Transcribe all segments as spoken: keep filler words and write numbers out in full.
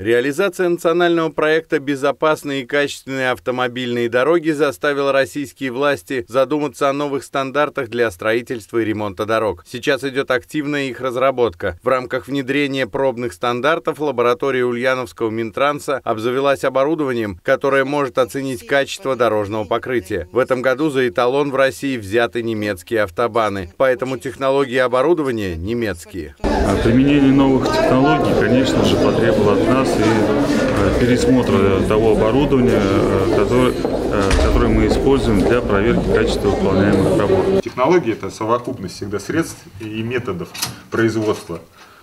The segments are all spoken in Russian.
Реализация национального проекта «Безопасные и качественные автомобильные дороги» заставила российские власти задуматься о новых стандартах для строительства и ремонта дорог. Сейчас идет активная их разработка. В рамках внедрения пробных стандартов лаборатория Ульяновского Минтранса обзавелась оборудованием, которое может оценить качество дорожного покрытия. В этом году за эталон в России взяты немецкие автобаны, поэтому технологии оборудования немецкие. Применение новых технологий, конечно же, потребовало от нас и пересмотра того оборудования, которое, которое мы используем для проверки качества выполняемых работ. Технологии – это совокупность всегда средств и методов производства.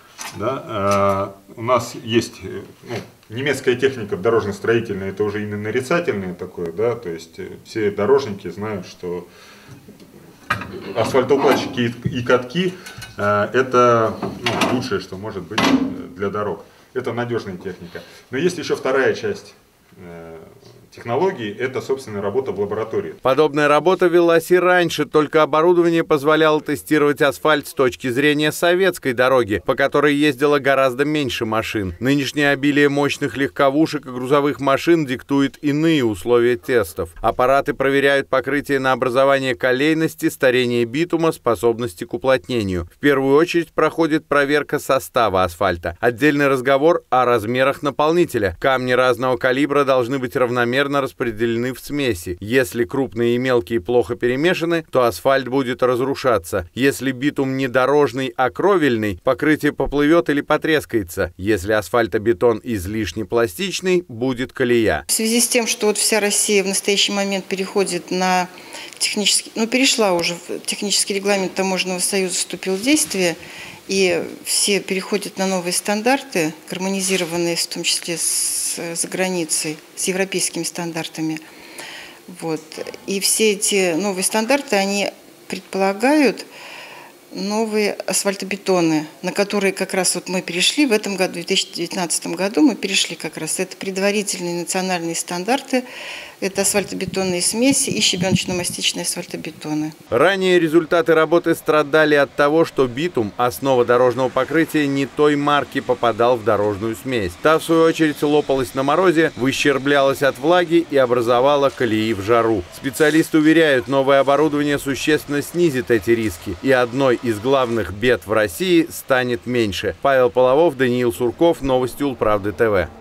Да? У нас есть ну, немецкая техника дорожно-строительная, это уже и нарицательное такое, да? То есть все дорожники знают, что асфальтоукладчики и катки – это ну, лучшее, что может быть для дорог. Это надежная техника. Но есть еще вторая часть технологий, это, собственно, работа в лаборатории. Подобная работа велась и раньше, только оборудование позволяло тестировать асфальт с точки зрения советской дороги, по которой ездило гораздо меньше машин. Нынешнее обилие мощных легковушек и грузовых машин диктует иные условия тестов. Аппараты проверяют покрытие на образование колейности, старение битума, способности к уплотнению. В первую очередь проходит проверка состава асфальта. Отдельный разговор о размерах наполнителя. Камни разного калибра должны быть равномерно распределены в смеси. Если крупные и мелкие плохо перемешаны, то асфальт будет разрушаться. Если битум не дорожный, а кровельный, покрытие поплывет или потрескается. Если асфальтобетон излишне пластичный, будет колея. В связи с тем, что вот вся Россия в настоящий момент переходит на технический, ну перешла уже, технический регламент Таможенного союза вступил в действие, и все переходят на новые стандарты, гармонизированные в том числе с, за границей, с европейскими стандартами. Вот. И все эти новые стандарты, они предполагают новые асфальтобетоны, на которые как раз вот мы перешли в этом году, в две тысячи девятнадцатом году мы перешли как раз. Это предварительные национальные стандарты, это асфальтобетонные смеси и щебеночно-мастичные асфальтобетоны. Ранее результаты работы страдали от того, что битум, основа дорожного покрытия, не той марки попадал в дорожную смесь. Та, в свою очередь, лопалась на морозе, выщерблялась от влаги и образовала колеи в жару. Специалисты уверяют, новое оборудование существенно снизит эти риски, и одной из главных бед в России станет меньше. Павел Половов, Даниил Сурков, новости Улправды ТВ.